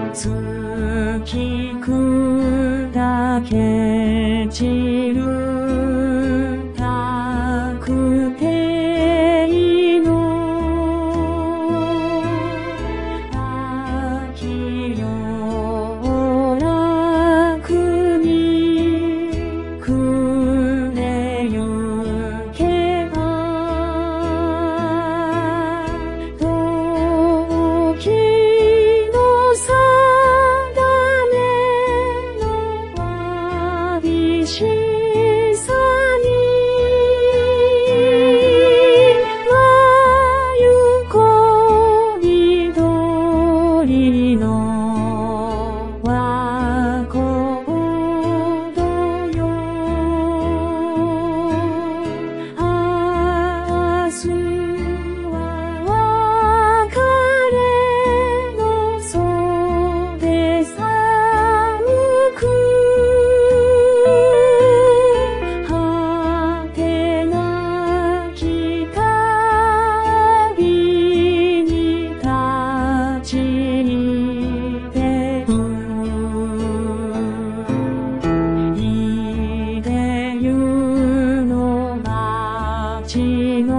月砕け散る確定の秋よ楽に暮れゆけば時の定めのわびしさにはゆこ緑の和光土よ明日は別れの袖寒く果てなき旅に立ち出るいでゆの街の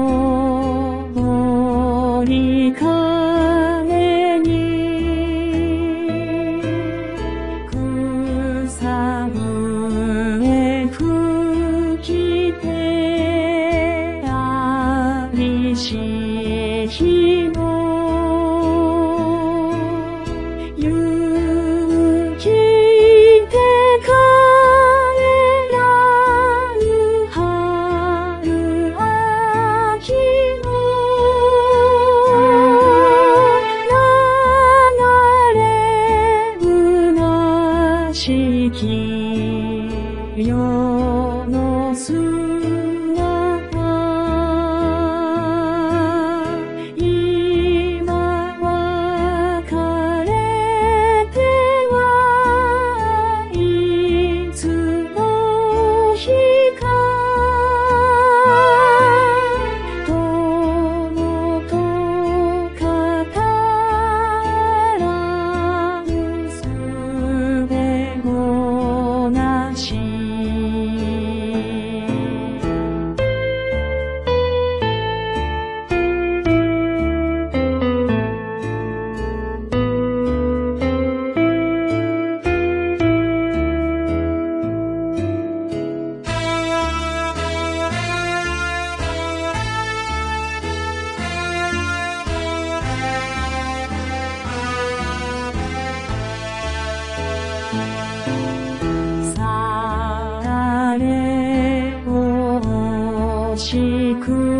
森影に草笛吹きてありし日の行きて帰らぬ春秋の流れむなしき世の姿今別れてはいつの日か友と語らぬすべごなしされ惜しく